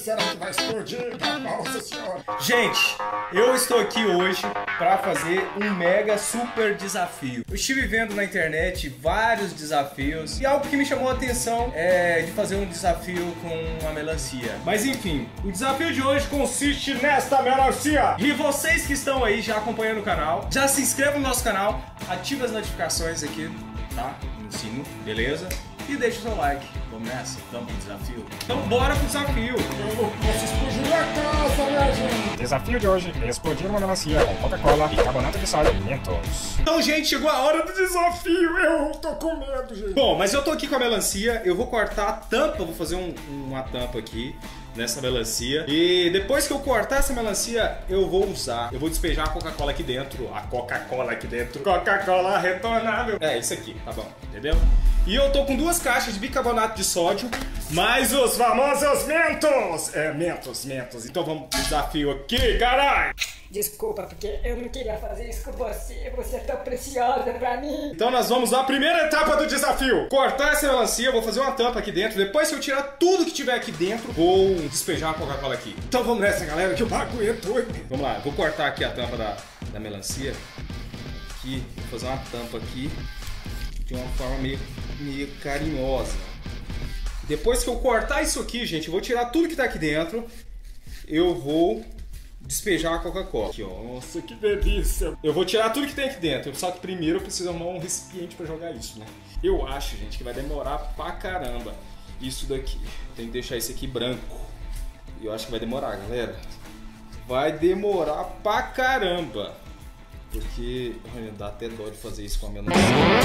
será que vai explodir? Nossa senhora. Gente, eu estou aqui hoje para fazer um mega super desafio. Eu estive vendo na internet vários desafios e algo que me chamou a atenção é de fazer um desafio com a melancia. Mas enfim, o desafio de hoje consiste nesta melancia. E vocês que estão aí já acompanhando o canal, já se inscrevam no nosso canal, ative as notificações aqui, tá? No sino, beleza? E deixa o seu like. Vamos nessa? Vamos pro desafio? Então bora pro desafio! Eu posso explodir a casa, minha gente. Desafio de hoje é explodir uma melancia com Coca-Cola e carbonato de sódio e Mentos. Então, gente, chegou a hora do desafio! Eu tô com medo, gente. Bom, mas eu tô aqui com a melancia, eu vou cortar a tampa, vou fazer uma tampa aqui nessa melancia. E depois que eu cortar essa melancia, eu vou despejar a Coca-Cola aqui dentro. A Coca-Cola aqui dentro. Coca-Cola retornável. É, isso aqui, tá bom, entendeu? E eu tô com 2 caixas de bicarbonato de sódio, mais os famosos Mentos. Mentos. Então vamos pro desafio aqui, caralho! Desculpa, porque eu não queria fazer isso com você. Você é tão preciosa pra mim. Então nós vamos à primeira etapa do desafio. Cortar essa melancia, vou fazer uma tampa aqui dentro. Depois que eu tirar tudo que tiver aqui dentro, vou despejar a Coca-Cola aqui. Então vamos nessa, galera, que o bagulho é doido. Vamos lá, eu vou cortar aqui a tampa da melancia. Aqui, vou fazer uma tampa aqui de uma forma meio carinhosa. Depois que eu cortar isso aqui, gente, eu vou tirar tudo que tá aqui dentro. Eu vou despejar a Coca-Cola. Aqui, ó. Nossa, que delícia. Eu vou tirar tudo que tem aqui dentro. Só que primeiro eu preciso arrumar um recipiente pra jogar isso, né? Eu acho, gente, que vai demorar pra caramba isso daqui. Tem que deixar isso aqui branco. E eu acho que vai demorar, galera. Vai demorar pra caramba. Porque olha, dá até dó de fazer isso com a melancia.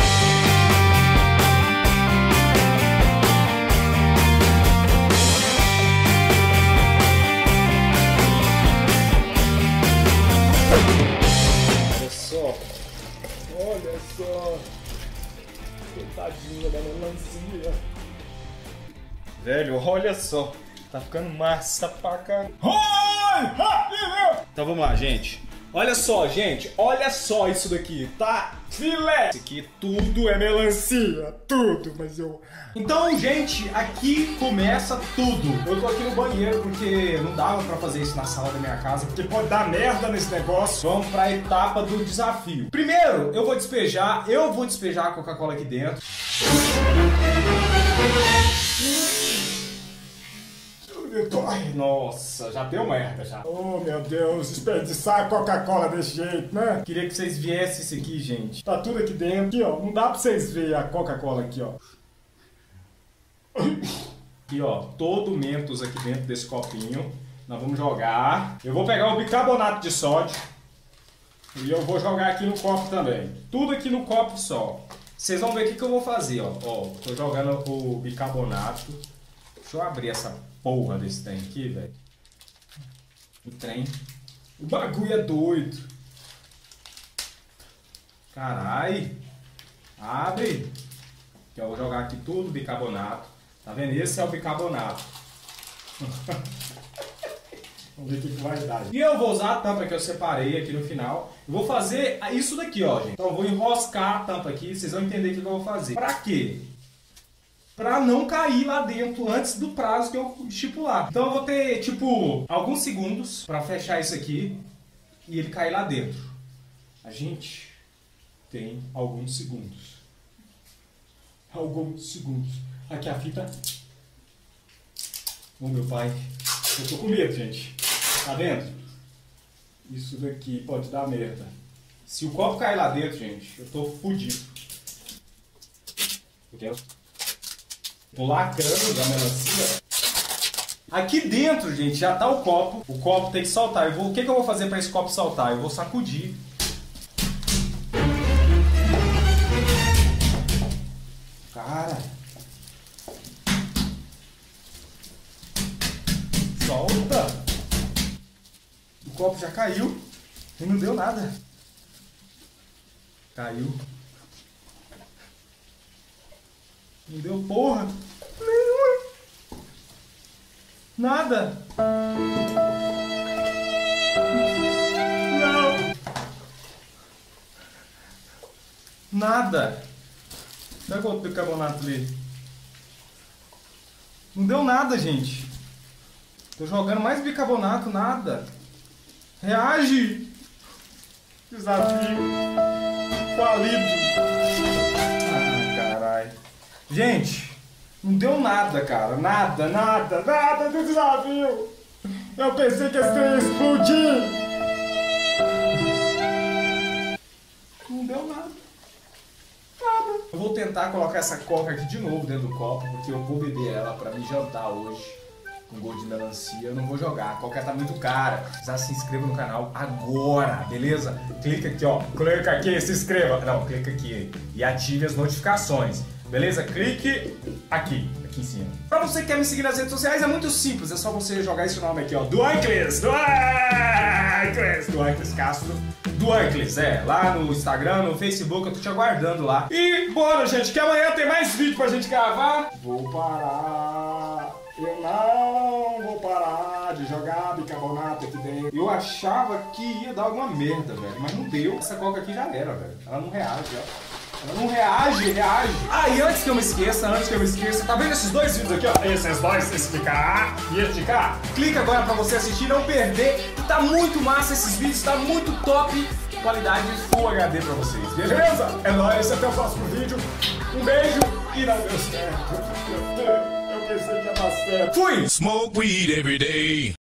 Olha só. Coitadinha da melancia. Velho, olha só. Tá ficando massa pra caramba. Então vamos lá, gente. Olha só, gente. Olha só isso daqui. Tá filé. Isso aqui tudo é melancia. Tudo, mas eu... Então, gente, aqui começa tudo. Eu tô aqui no banheiro porque não dava pra fazer isso na sala da minha casa, porque pode dar merda nesse negócio. Vamos pra etapa do desafio. Primeiro, eu vou despejar a Coca-Cola aqui dentro. Ai, nossa, já deu merda já. Oh, meu Deus, desperdiçar a Coca-Cola desse jeito, né? Queria que vocês viessem isso aqui, gente. Tá tudo aqui dentro. Aqui, ó, não dá pra vocês verem a Coca-Cola aqui, ó. Aqui, ó, todo o Mentos aqui dentro desse copinho. Nós vamos jogar. Eu vou pegar o bicarbonato de sódio e eu vou jogar aqui no copo também. Tudo aqui no copo só. Vocês vão ver o que eu vou fazer, ó. Ó, tô jogando o bicarbonato. Deixa eu abrir essa porra desse trem aqui, velho. O trem. O bagulho é doido. Carai. Abre. Aqui, ó, vou jogar aqui tudo bicarbonato. Tá vendo? Esse é o bicarbonato. Vamos ver o que vai dar. E eu vou usar a tampa que eu separei aqui no final. Eu vou fazer isso daqui, ó, gente. Então eu vou enroscar a tampa aqui. Vocês vão entender o que eu vou fazer. Pra quê? Pra não cair lá dentro antes do prazo que eu estipular. Então eu vou ter, tipo, alguns segundos pra fechar isso aqui e ele cair lá dentro. A gente tem alguns segundos. Alguns segundos. Aqui a fita. Ô, meu pai. Eu tô com medo, gente. Tá vendo? Isso daqui pode dar merda. Se o copo cair lá dentro, gente, eu tô fudido. Eu quero... Tô lacrando da melancia. Aqui dentro, gente, já tá o copo. O copo tem que saltar. O que eu vou fazer para esse copo saltar? Eu vou sacudir. Cara. Solta. O copo já caiu. E não deu nada. Caiu. Não deu porra nenhuma. Nada. Não. Nada. Pega outro bicarbonato ali. Não deu nada, gente. Tô jogando mais bicarbonato, nada. Reage! Desafio falido. Ah, caralho. Gente, não deu nada, cara. Nada. Nada do desafio. Eu pensei que esse trem ia explodir. Não deu nada. Eu vou tentar colocar essa coca aqui de novo dentro do copo, porque eu vou beber ela pra me jantar hoje. Com gosto de melancia, eu não vou jogar. A coca tá muito cara. Já se inscreva no canal agora, beleza? Clica aqui, ó. Clica aqui, se inscreva. Não, clica aqui e ative as notificações. Beleza? Clique aqui em cima. Pra você que quer me seguir nas redes sociais, é muito simples. É só você jogar esse nome aqui, ó. Duancles Castro. Duancles, lá no Instagram, no Facebook, eu tô te aguardando lá. E bora, gente, que amanhã tem mais vídeo pra gente gravar. Vou parar. Eu não vou parar de jogar bicarbonato aqui dentro. Eu achava que ia dar alguma merda, velho, mas não deu. Essa coca aqui já era, velho. Ela não reage, ó. Ela não reage. Ah, e antes que eu me esqueça, tá vendo esses dois vídeos aqui, ó? Esses dois, esse de cá e esse de cá. Clica agora pra você assistir, não perder. Tá muito massa esses vídeos, tá muito top. Qualidade Full HD pra vocês, beleza? É nóis, até o próximo vídeo. Um beijo e não deu certo. Eu pensei que ia dar certo. Fui! Smoke weed every day.